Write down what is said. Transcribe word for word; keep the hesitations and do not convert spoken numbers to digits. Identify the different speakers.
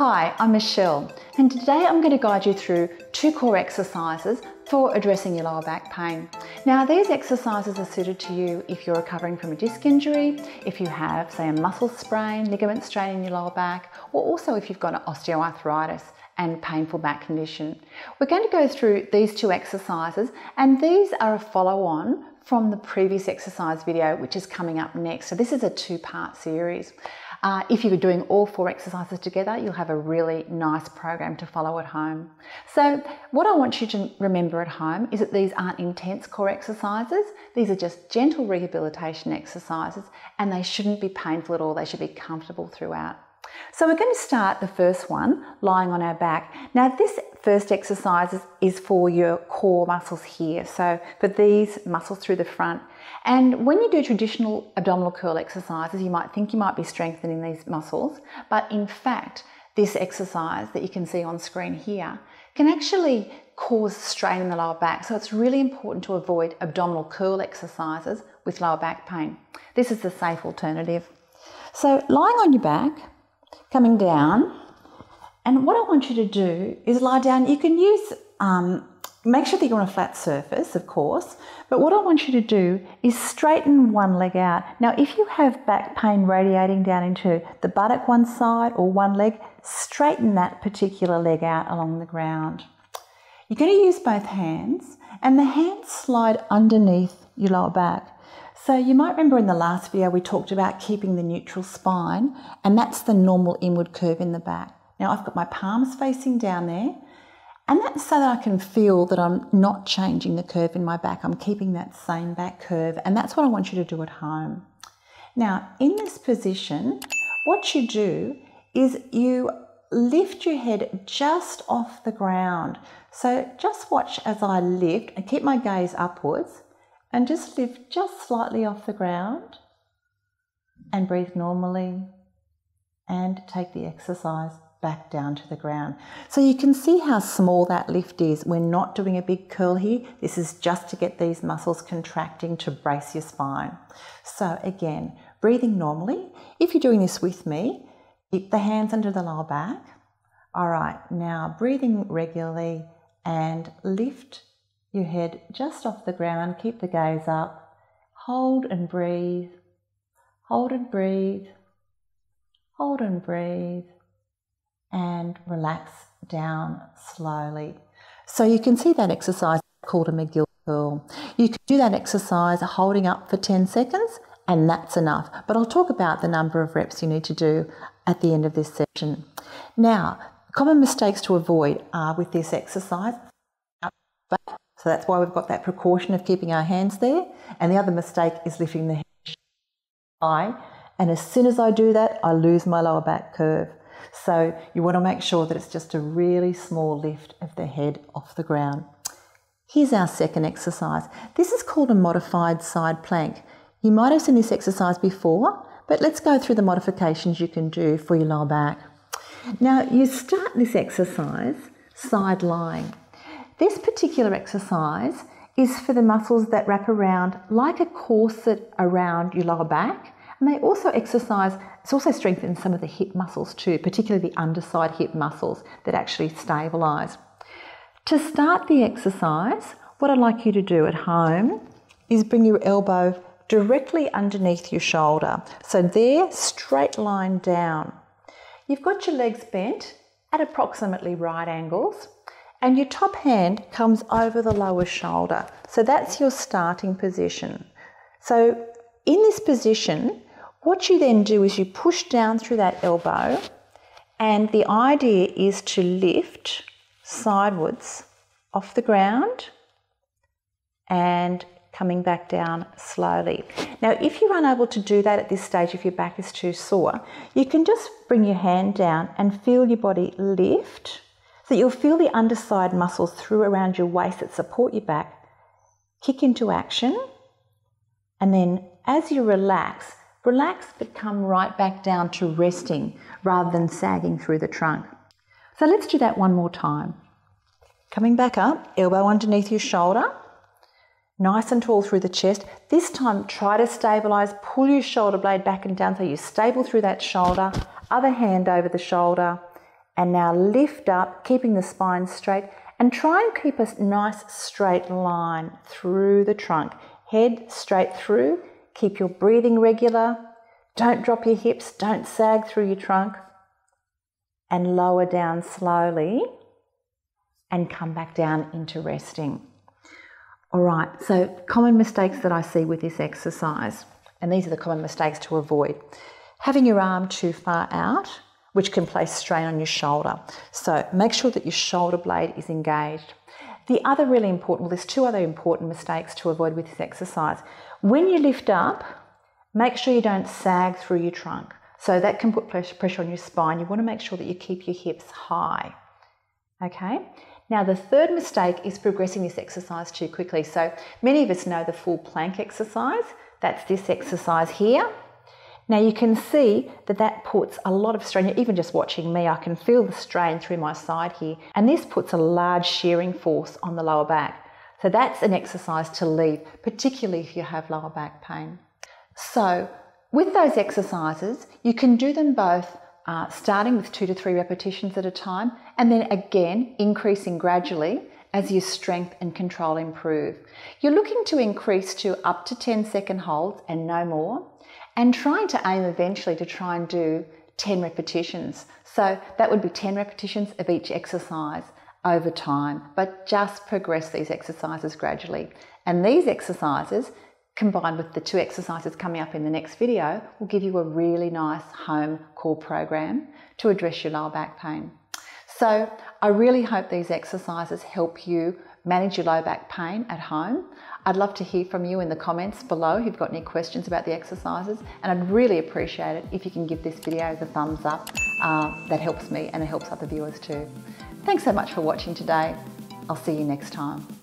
Speaker 1: Hi, I'm Michelle, and today I'm going to guide you through two core exercises for addressing your lower back pain. Now, these exercises are suited to you if you're recovering from a disc injury, if you have, say, a muscle sprain, ligament strain in your lower back, or also if you've got an osteoarthritis and painful back condition. We're going to go through these two exercises, and these are a follow-on from the previous exercise video, which is coming up next. So this is a two-part series. Uh, if you're doing all four exercises together, you'll have a really nice program to follow at home. So what I want you to remember at home is that these aren't intense core exercises. These are just gentle rehabilitation exercises, and they shouldn't be painful at all. They should be comfortable throughout. So we're going to start the first one, lying on our back. Now this first exercise is, is for your core muscles here, so for these muscles through the front. And when you do traditional abdominal curl exercises, you might think you might be strengthening these muscles, but in fact, this exercise that you can see on screen here can actually cause strain in the lower back. So it's really important to avoid abdominal curl exercises with lower back pain. This is the safe alternative. So lying on your back, coming down, and what I want you to do is lie down. You can use, um, make sure that you're on a flat surface, of course, but what I want you to do is straighten one leg out. Now, if you have back pain radiating down into the buttock one side or one leg, straighten that particular leg out along the ground. You're going to use both hands, and the hands slide underneath your lower back. So you might remember in the last video we talked about keeping the neutral spine, and that's the normal inward curve in the back. Now I've got my palms facing down there, and that's so that I can feel that I'm not changing the curve in my back. I'm keeping that same back curve, and that's what I want you to do at home. Now in this position, what you do is you lift your head just off the ground. So just watch as I lift and keep my gaze upwards. And just lift just slightly off the ground and breathe normally and take the exercise back down to the ground. So you can see how small that lift is. We're not doing a big curl here. This is just to get these muscles contracting to brace your spine. So again, breathing normally. If you're doing this with me, keep the hands under the lower back. All right, now breathing regularly and lift your head just off the ground, keep the gaze up, hold and breathe, hold and breathe, hold and breathe, and relax down slowly. So you can see that exercise called a McGill curl. You can do that exercise holding up for ten seconds, and that's enough. But I'll talk about the number of reps you need to do at the end of this session. Now, common mistakes to avoid are with this exercise. So that's why we've got that precaution of keeping our hands there. And the other mistake is lifting the head high. And as soon as I do that, I lose my lower back curve. So you want to make sure that it's just a really small lift of the head off the ground. Here's our second exercise. This is called a modified side plank. You might have seen this exercise before, but let's go through the modifications you can do for your lower back. Now, you start this exercise side lying. This particular exercise is for the muscles that wrap around like a corset around your lower back, and they also exercise, it's also strengthens some of the hip muscles too, particularly the underside hip muscles that actually stabilise. To start the exercise, what I'd like you to do at home is bring your elbow directly underneath your shoulder. So there, straight line down. You've got your legs bent at approximately right angles, and your top hand comes over the lower shoulder. So that's your starting position. So in this position, what you then do is you push down through that elbow, and the idea is to lift sidewards off the ground and coming back down slowly. Now, if you're unable to do that at this stage, if your back is too sore, you can just bring your hand down and feel your body lift. So you'll feel the underside muscles through around your waist that support your back kick into action, and then as you relax, relax but come right back down to resting rather than sagging through the trunk. So let's do that one more time. Coming back up, elbow underneath your shoulder, nice and tall through the chest. This time try to stabilise, pull your shoulder blade back and down so you're stable through that shoulder, other hand over the shoulder, And now lift up, keeping the spine straight, and try and keep a nice straight line through the trunk. Head straight through, keep your breathing regular, don't drop your hips, don't sag through your trunk, and lower down slowly and come back down into resting. All right, so common mistakes that I see with this exercise, and these are the common mistakes to avoid. Having your arm too far out, which can place strain on your shoulder. So make sure that your shoulder blade is engaged. The other really important, well, there's two other important mistakes to avoid with this exercise. When you lift up, make sure you don't sag through your trunk. So that can put pressure on your spine. You want to make sure that you keep your hips high. Okay? Now the third mistake is progressing this exercise too quickly. So many of us know the full plank exercise. That's this exercise here. Now you can see that that puts a lot of strain. Even just watching me, I can feel the strain through my side here. And this puts a large shearing force on the lower back. So that's an exercise to leave, particularly if you have lower back pain. So with those exercises, you can do them both uh, starting with two to three repetitions at a time, and then again increasing gradually as your strength and control improve. You're looking to increase to up to ten second holds and no more, and trying to aim eventually to try and do ten repetitions. So that would be ten repetitions of each exercise over time, but just progress these exercises gradually. And these exercises, combined with the two exercises coming up in the next video, will give you a really nice home core program to address your lower back pain. So I really hope these exercises help you manage your low back pain at home. I'd love to hear from you in the comments below if you've got any questions about the exercises, and I'd really appreciate it if you can give this video the thumbs up. Uh, that helps me and it helps other viewers too. Thanks so much for watching today. I'll see you next time.